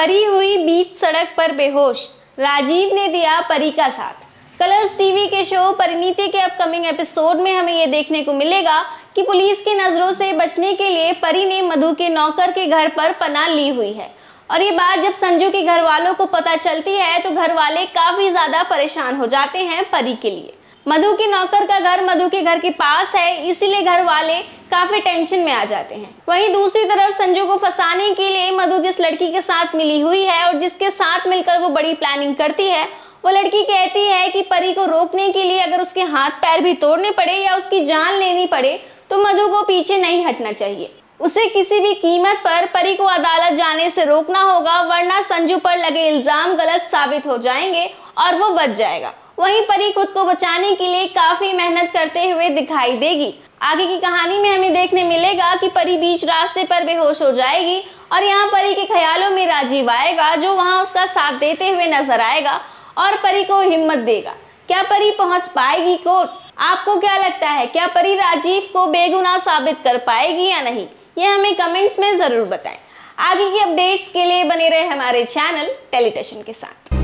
परी हुई बीच सड़क पर बेहोश, राजीव ने दिया परी का साथ। कलर्स टीवी के शो परिणीति के अपकमिंग एपिसोड में हमें ये देखने को मिलेगा कि पुलिस की नजरों से बचने के लिए परी ने मधु के नौकर के घर पर पनाह ली हुई है। और ये बात जब संजू के घर वालों को पता चलती है तो घर वाले काफी ज्यादा परेशान हो जाते हैं परी के लिए। मधु के नौकर का घर मधु के घर के पास है, इसीलिए घर वाले काफी टेंशन में आ जाते हैं। वहीं दूसरी तरफ संजू को फंसाने के लिए मधु जिस लड़की के साथ मिली हुई है और जिसके साथ मिलकर वो बड़ी प्लानिंग करती है, वो लड़की कहती है कि परी को रोकने के लिए अगर उसके हाथ पैर भी तोड़ने पड़े या उसकी जान लेनी पड़े तो मधु को पीछे नहीं हटना चाहिए। उसे किसी भी कीमत पर परी को अदालत जाने से रोकना होगा, वरना संजू पर लगे इल्जाम गलत साबित हो जाएंगे और वो बच जाएगा। वहीं परी खुद को बचाने के लिए काफी मेहनत करते हुए दिखाई देगी। आगे की कहानी में हमें देखने मिलेगा कि परी बीच रास्ते पर बेहोश हो जाएगी और यहाँ परी के ख्यालों में राजीव आएगा, जो वहाँ उसका साथ देते हुए नजर आएगा और परी को हिम्मत देगा। क्या परी पहुंच पाएगी कोर्ट? आपको क्या लगता है, क्या परी राजीव को बेगुनाह साबित कर पाएगी या नहीं? ये हमें कमेंट्स में जरूर बताएं। आगे की अपडेट्स के लिए बने रहे हमारे चैनल टेलीटशन के साथ।